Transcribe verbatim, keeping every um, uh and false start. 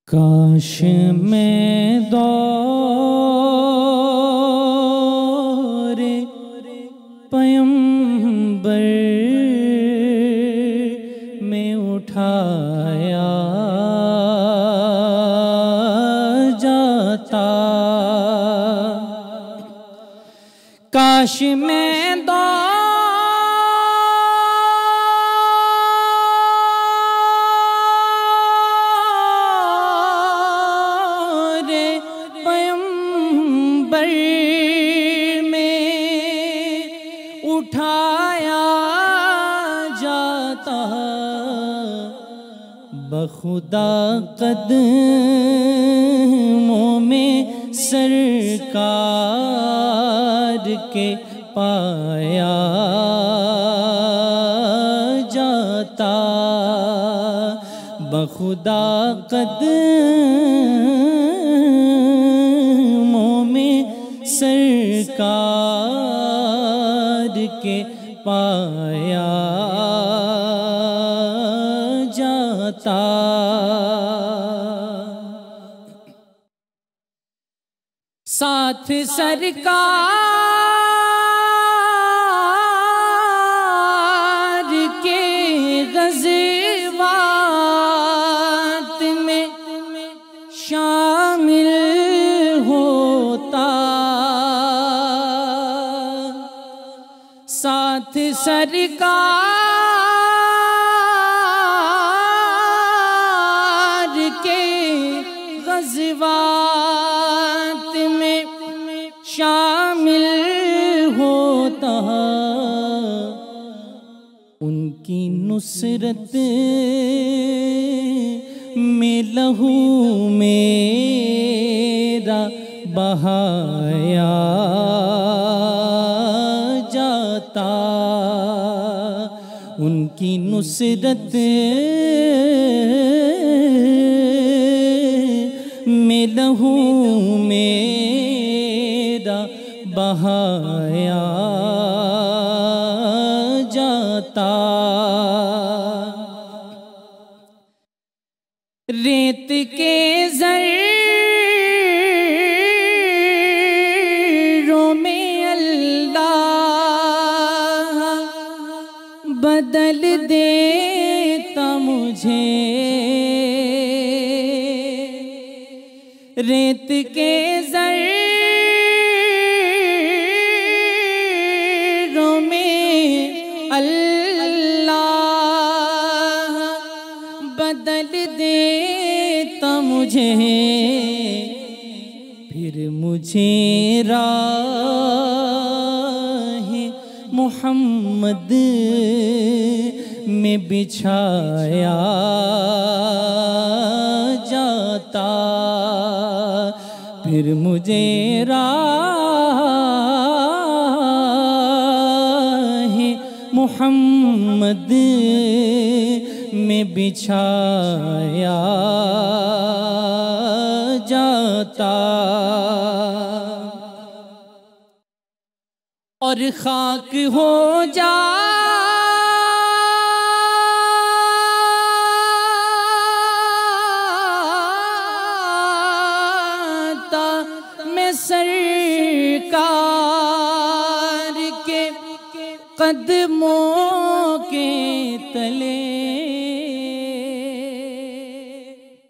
काश मैं दौरे पैगंबर में उठाया जाता। काश मैं उठाया जाता, बखुदा कदमों में सरकार के पाया जाता, बखुदा कदमों में सरकार के पाया जाता। साथ सरकार के ग़ज़वात में शामिल होता, साथ सरकार के ग़ज़वात में शामिल होता, उनकी नुसरत में लहू मेरा बहाया जाता, उनकी नुसरत में लहू मेरा बहाया जाता। रेत के ज़र्रों में अल्लाह बदल देता मुझे, रेत के ज़र्रों में अल्लाह बदल देता मुझे, फिर मुझे राह मोहम्मद में बिछाया जाता, फिर मुझे राह मोहम्मद में बिछाया जाता। और खाक हो जाता मैं सरकार के कदमों